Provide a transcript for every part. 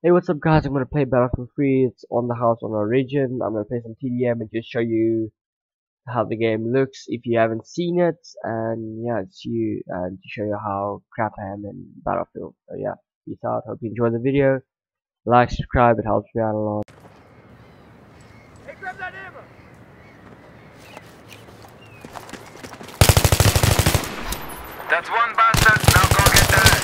Hey, what's up guys, I'm gonna play Battlefield 3, it's on the house on Origin. I'm gonna play some TDM and just show you how the game looks if you haven't seen it, and yeah, it's you, and to show you how crap I am in Battlefield. So yeah, peace out, hope you enjoy the video, like, subscribe, it helps me out a lot. Hey, grab that ammo! That's one bastard, now go get that!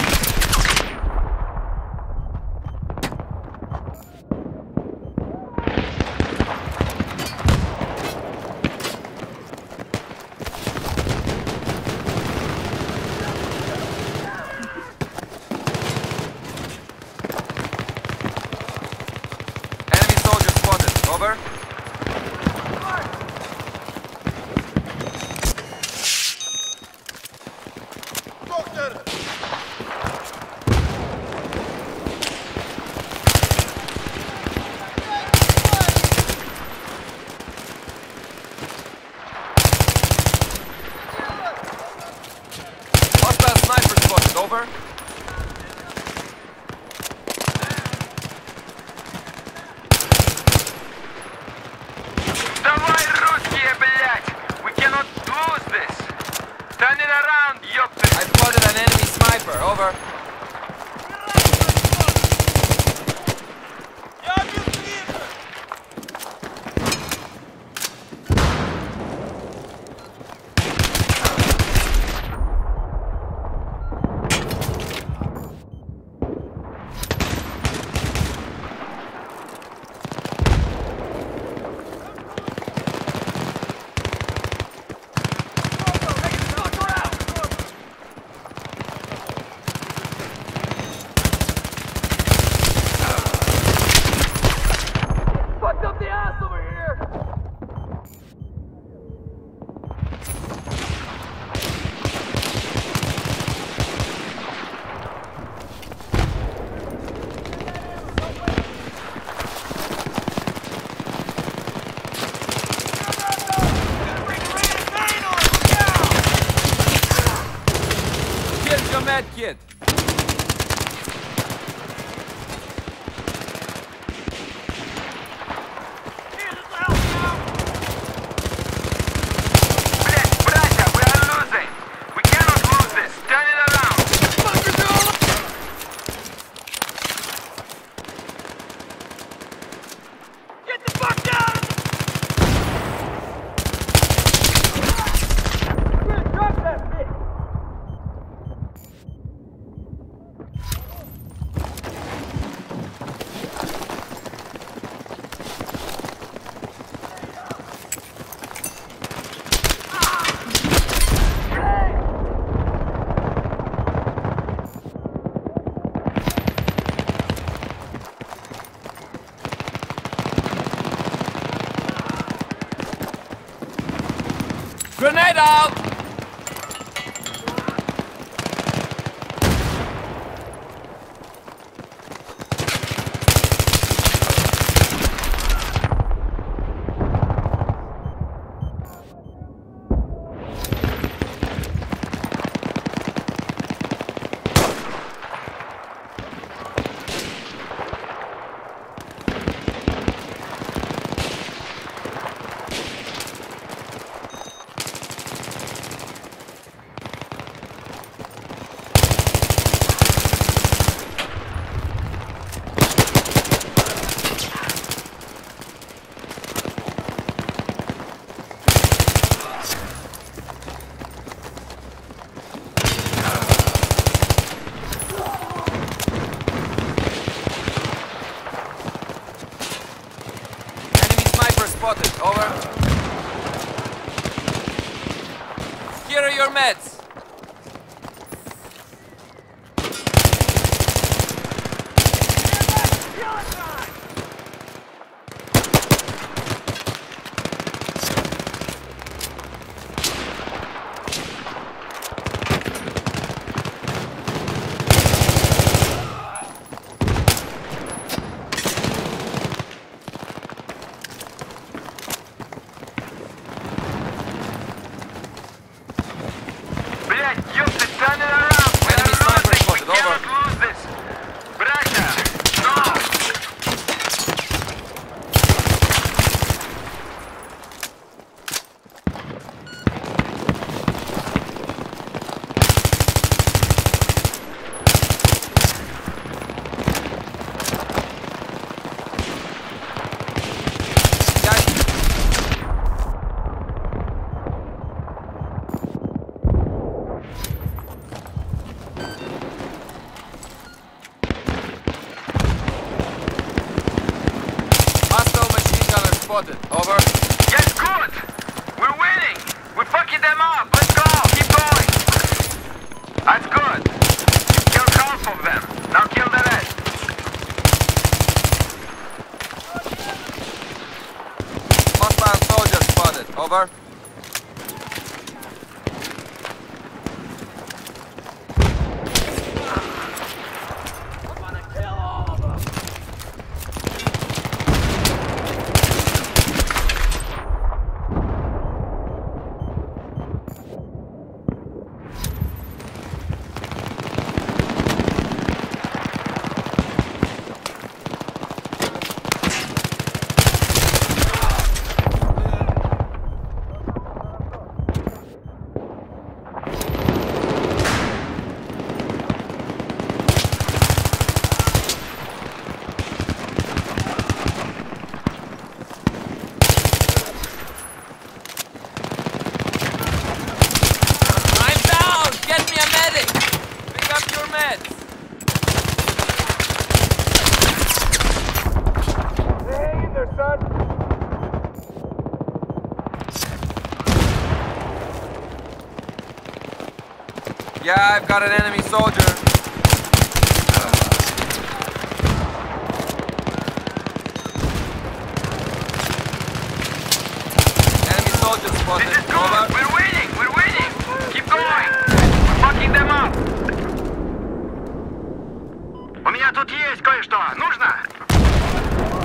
Enemy soldier spotted, over. Hostile sniper spotted, over. Давай, русские, блядь! We cannot lose this! Turn it around, ёпты! I spotted an enemy sniper, over. Fucked up the ass over here! Here's your med kit! Блядь, братья, we are losing! We cannot lose this! Turn it around! Get the fuck down! Drop that bitch! Grenade out! Spotted, over. Here are your meds. spotted. Over. Yes, good! We're winning! We're fucking them up! Let's go! Keep going! That's good! You killed half of them. Now kill the rest. Hostile soldier spotted. Over. Yeah, I've got an enemy soldier. Enemy soldier spotted. This is good. Over. We're winning. We're winning. Keep going. We're fucking them up. У меня тут есть кое-что. Нужно?